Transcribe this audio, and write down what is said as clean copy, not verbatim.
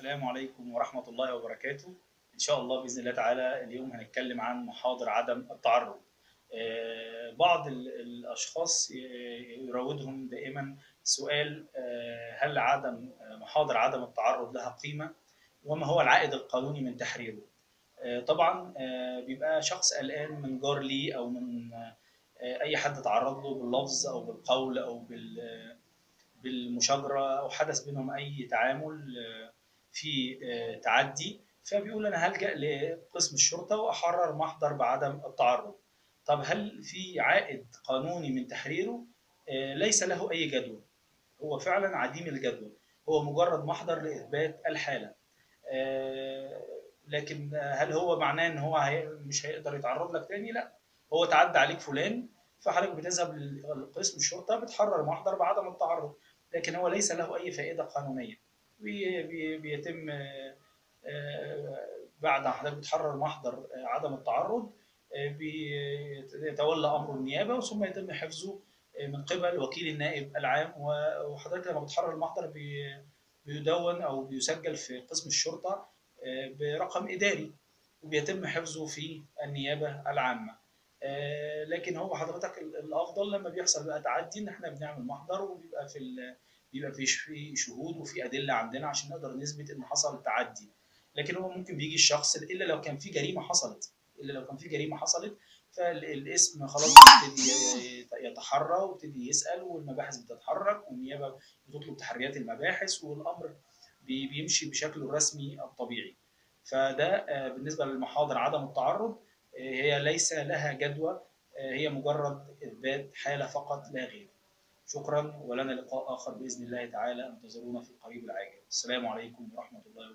السلام عليكم ورحمة الله وبركاته. إن شاء الله بإذن الله تعالى اليوم هنتكلم عن محاضر عدم التعرض. بعض الأشخاص يراودهم دائما سؤال: هل محاضر عدم التعرض لها قيمة؟ وما هو العائد القانوني من تحريره؟ طبعا بيبقى شخص قلقان من جار ليه أو من أي حد تعرض له باللفظ أو بالقول أو بالمشاجرة أو حدث بينهم أي تعامل في تعدي، فبيقول أنا هلجأ لقسم الشرطة وأحرر محضر بعدم التعرض. طب هل في عائد قانوني من تحريره؟ ليس له أي جدوى، هو فعلا عديم الجدوى، هو مجرد محضر لإثبات الحالة. لكن هل هو معناه ان هو مش هيقدر يتعرض لك تاني؟ لا، هو تعدى عليك فلان، فحضرتك بتذهب لقسم الشرطه بتحرر محضر بعدم التعرض، لكن هو ليس له اي فائده قانونيه. بيتم بعد ما حضرتك بتحرر محضر عدم التعرض بيتولى امر النيابه ثم يتم حفظه من قبل وكيل النائب العام. وحضرتك لما بتحرر المحضر بيدون او بيسجل في قسم الشرطه برقم اداري وبيتم حفظه في النيابه العامه. لكن هو حضرتك الافضل لما بيحصل بقى تعدي ان احنا بنعمل محضر وبيبقى بيبقى في شهود وفي ادله عندنا عشان نقدر نثبت ان حصل تعدي. لكن هو ممكن بيجي الشخص الا لو كان في جريمه حصلت، فالاسم خلاص بيبتدي يتحرى ويبتدي يسال والمباحث بتتحرك والنيابه بتطلب تحريات المباحث والامر بيمشي بشكله الرسمي الطبيعي. فده بالنسبه للمحاضر عدم التعرض، هي ليس لها جدوى، هي مجرد اثبات حاله فقط لا غير. شكرا، ولنا لقاء اخر باذن الله تعالى، انتظرونا في القريب العاجل. السلام عليكم ورحمه الله وبركاته.